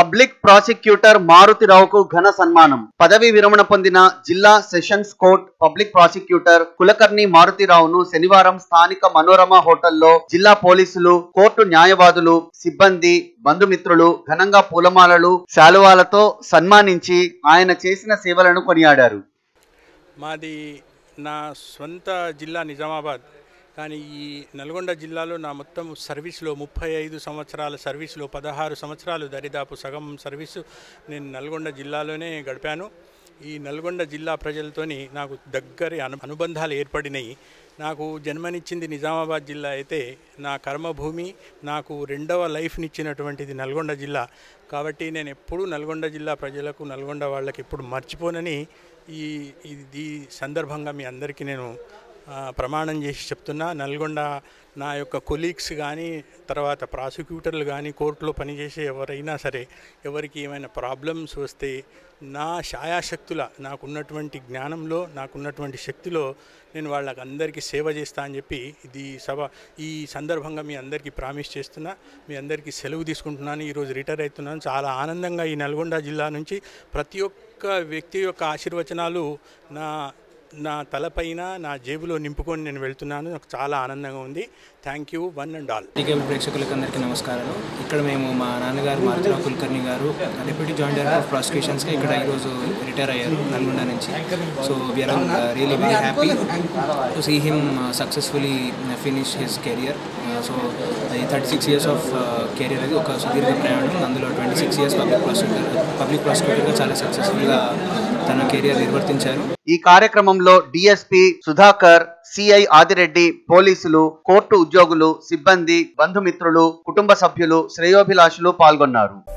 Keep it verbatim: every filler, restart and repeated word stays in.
Public prosecutor మారుతిరావుకు ఘన సన్మానం. పదవి విరమణ పొందిన జిల్లా sessions court public prosecutor Kulkarni మారుతిరావును శనివారం స్థానిక మనోరమ హోటల్లో జిల్లా పోలీసులు, కోర్టు న్యాయవాదులు, సిబ్బంది, బంధుమిత్రులు ఘనంగా పూలమాలలు, శాలువాలతో సన్మానించి ఆయన చేసిన సేవలను కొనియాడారు. మాది నా సొంత జిల్లా నిజామాబాద్, కానీ ఈ నల్గొండ జిల్లాలో నా మొత్తం సర్వీస్లో ముప్పై ఐదు సంవత్సరాల సర్వీస్లో పదహారు సంవత్సరాలు దరిదాపు సగం సర్వీసు నేను నల్గొండ జిల్లాలోనే గడిపాను. ఈ నల్గొండ జిల్లా ప్రజలతోని నాకు దగ్గరి అను అనుబంధాలు ఏర్పడినాయి. నాకు జన్మనిచ్చింది నిజామాబాద్ జిల్లా అయితే నా కర్మభూమి, నాకు రెండవ లైఫ్నిచ్చినటువంటిది నల్గొండ జిల్లా. కాబట్టి నేను ఎప్పుడూ నల్గొండ జిల్లా ప్రజలకు, నల్గొండ వాళ్ళకి ఎప్పుడు మర్చిపోనని ఈ ఈ సందర్భంగా మీ అందరికీ నేను ప్రమాణం చేసి చెప్తున్నా. నల్గొండ నా యొక్క కొలీగ్స్ కానీ, తర్వాత ప్రాసిక్యూటర్లు కానీ, కోర్టులో పనిచేసే ఎవరైనా సరే, ఎవరికి ఏమైనా ప్రాబ్లమ్స్ వస్తే నా శాయాశక్తుల నాకున్నటువంటి జ్ఞానంలో, నాకున్నటువంటి శక్తిలో నేను వాళ్ళకి అందరికీ సేవ చేస్తా అని చెప్పి ఇది సభ ఈ సందర్భంగా మీ అందరికీ ప్రామిస్ చేస్తున్నా. మీ అందరికీ సెలవు తీసుకుంటున్నాను. ఈరోజు రిటైర్ అవుతున్నాను. చాలా ఆనందంగా ఈ నల్గొండ జిల్లా నుంచి ప్రతి ఒక్క వ్యక్తి యొక్క ఆశీర్వచనాలు నా నా తలపైన, నా జేబులో నింపుకొని నేను వెళ్తున్నాను. నాకు చాలా ఆనందంగా ఉంది. Thank you one and all. Cable ప్రేక్షకులకు అందరికీ నమస్కారాలు. ఇక్కడ మేము మా నాన్నగారు Maruthi Rao Kulkarni garu deputy joint director of ప్రాసిక్యూషన్స్గా ఇక్కడ ఈరోజు రిటైర్ అయ్యారు నల్గొండ నుంచి. So we are really very happy to see him successfully finish his career. So ఈ thirty six years of career అది ఒక సుదీర్ఘ ప్రయాణం. అందులో twenty six years public prosecutor public ప్రాసిక్యూటర్గా చాలా సక్సెస్ఫుల్గా తన కెరియర్ నిర్వర్తించారు. ఈ కార్యక్రమంలో డిఎస్పీ సుధాకర్, సిఐ ఆదిరెడ్డి, పోలీసులు, కోర్టు ఉద్యోగులు, సిబ్బంది, బంధుమిత్రులు, కుటుంబ సభ్యులు, శ్రేయోభిలాషులు పాల్గొన్నారు.